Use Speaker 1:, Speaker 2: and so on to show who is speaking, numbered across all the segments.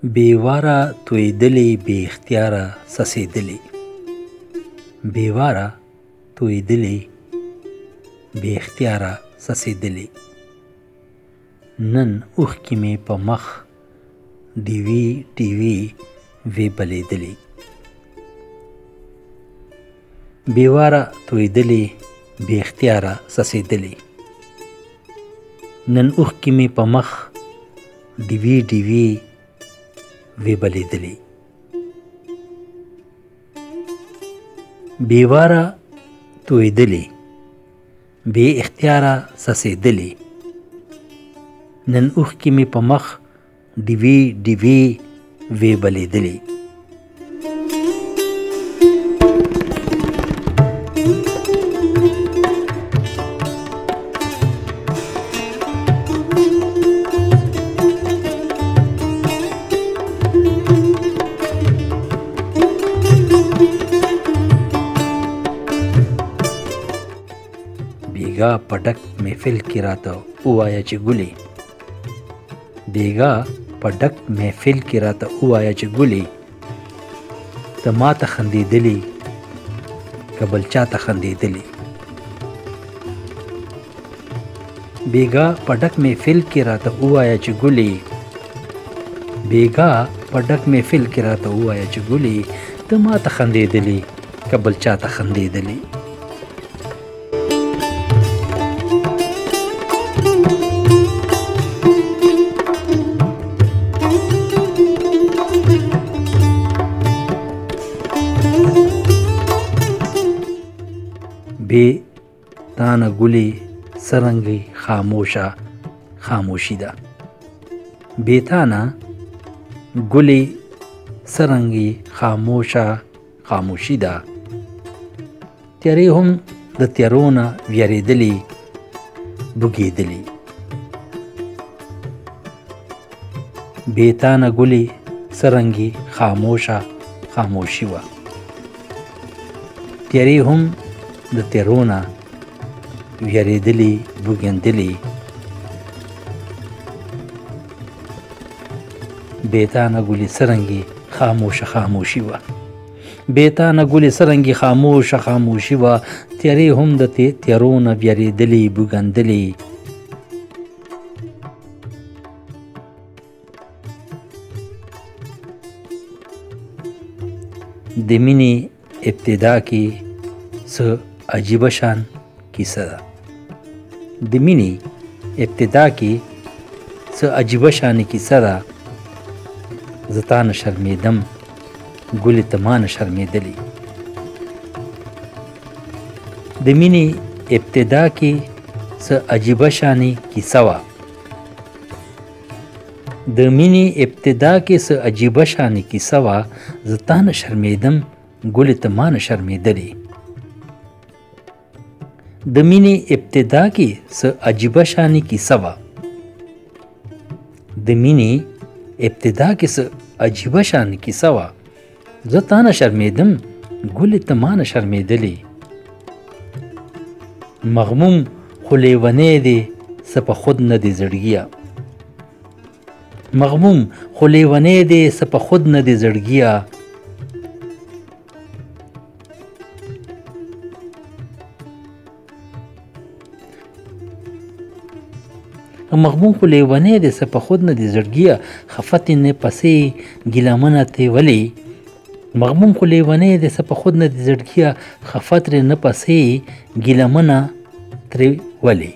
Speaker 1: بیواره تویدلې بې اختیاره څڅېدلې بیواره تویدلې بې اختیاره څڅېدلې نن اوښکې مې په مخ ډیوې ډیوې وې بلېدلې بیواره تویدلې بې اختیاره څڅېدلې نن اوښکې مې په مخ ډیوې ډیوې وی بلیدلی بیواره تویدلی بی اختیاره څڅېدلې نن اوښکې مې په مخ ډیوې ډیوې وی بلیدلی بیگا پډک محفل کې راته ووایه چې ګلې بیگا پډک محفل کې راته ووایه چې ګلې ته ما ته خندېدلې که بل چا ته خندېدلې بیگا پډک محفل کې راته ووایه چې ګلې بیگا پډک محفل کې راته ووایه چې ګلې ته ما ته خندېدلې که بل چا ته خندېدلې بے تانه ګلې سرنګي خاموشه خاموشي ده بے تانه ګلې سرنګي خاموشه خاموشي ده تیارې هم د تیارو نه ویارېدلې بوږېدلې بے تانه ګلې سرنګي خاموشه خاموشي وه تیارې هم د تیارو نه ویارېدلې بوږېدلې بې تانه ګلې سرنګي خاموشه خاموشي وه بې تانه ګلې سرنګي خاموشه خاموشي وه تیارې هم د تیارو نه ویارېدلې بوږېدلې د مینې ابتدا کې څه عجیبه شان کیسه ده د مینې ابتدا کې څه عجیبه شان کیسه ده زه تا نه شرمېدم ګلې ته ما نه شرمېدلې د مینې ابتدا کې څه عجیبه شانې کیسه وه د مینې ابتدا کې څه عجیبه شانې کیسه وه زه تا نه شرمېدم ګلې ته ما نه شرمېدلې د مینې ابتدا کې څه عجیبه شانې کیسه وه د مینې ابتدا کې څه عجیبه شانې کیسه وه زه تا نه شرمېدم ګلې ته ما نه شرمېدلې مغموم خو لیونی دی څه په خود نه دی زړګیه مغموم خو لیونی دی څه په خود نه دی زړګیه مغموم خو لیونی دی څه په خود نه دی زړګیه خفتې نه پسې ګیلمنه ترې ولې مغموم خو لیونی دی څه په خود نه دی زړګیه خفت رې نه پسې ګیلمنه ترې ولې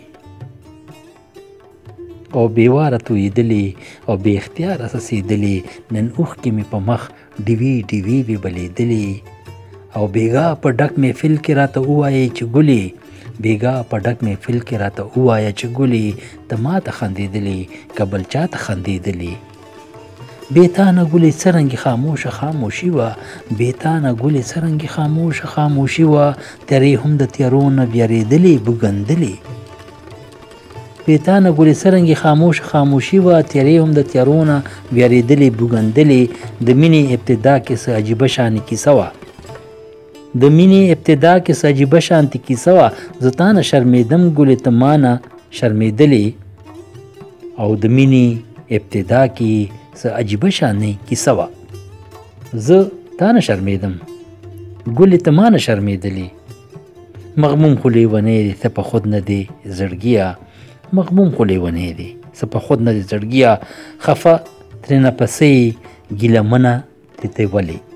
Speaker 1: او بیواره تویدلې او بې اختیاره څڅېدلې نن اوښکې مې په مخ ډیوې ډیوې وې بلېدلې او بیګا په ډک محفل کې راته ووایې چې ګلې بیګا په ډک محفل کې راته ووایه چې ګلې ته ما ته خندېدلې که بل چا ته خندېدلې بې تانه ګلې څرنګې خاموشه خاموشي وه بې تانه ګلې څرنګې خاموشه خاموشي وه تیارې هم د تیارو نه ویارېدلې بوږندلې بې تانه ګلې څرنګې خاموشه خاموشي وه تیارې هم د تیارو نه ویارېدلې بوږندلې د مینې ابتدا کې څه عجیبه شانې کیسه وه د مینې ابتدا کې څه عجیبه شانتې کیسه وه زه تا نه شرمېدم ګلې ته ما نه شرمېدلې او د مینې ابتدا کې څه عجیبه شانې کیسه وه. زه تا نه شرمېدم، ګلې ته ما نه شرمېدلې. مغموم خو لیونی دی ته په خود نه دی زړګیه، مغموم خو لیونی دی څه په خود نه دی زړګیه، خفه ترېنه پسې ګیله منه د ته ولې.